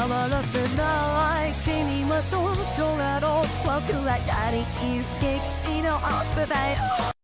変わらせない君もそうだろう僕はやりきる激のオペだよ